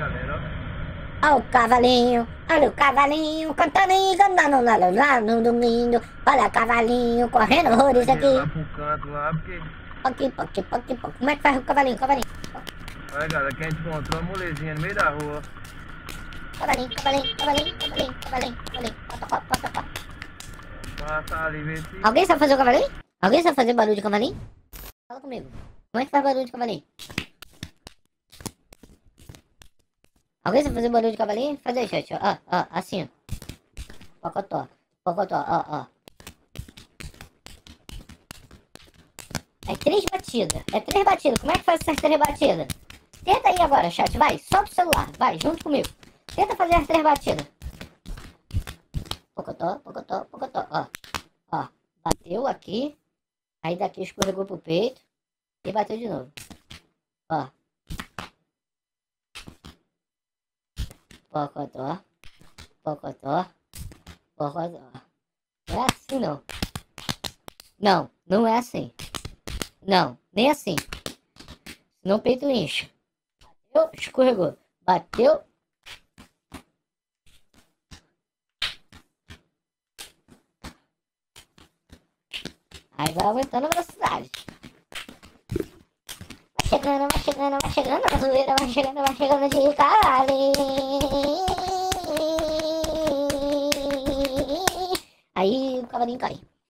olha o cavalinho, cantando e cantando lá no domingo. Olha o cavalinho correndo horrores aqui. Lá pro canto lá, porque... Poque. Como é que faz o cavalinho? Olha, galera, que a gente encontrou uma molezinha no meio da rua. Cavalinho. Pota. Passar ali, ver se... Alguém sabe fazer o cavalinho? Alguém sabe fazer barulho de cavalinho? Fala comigo. Como é que faz barulho de cavalinho? Alguém sabe fazer barulho de cavalinho? Faz aí, chat. Ó, assim, ó. Pocotó, ó. É 3 batidas. Como é que faz essas 3 batidas? Tenta aí agora, chat. Vai, solta o celular. Vai, junto comigo. Tenta fazer as 3 batidas. Pocotó. Ó. Bateu aqui. Aí daqui escorregou pro peito. E bateu de novo. Ó. Pocotó. Não é assim, não. Não é assim. Não, nem assim. Senão o peito incha. Bateu, escorregou. Bateu. Aí vai aumentando a velocidade. Vai chegando, a zoeira vai chegando de cavalinho. Aí o cavalinho cai.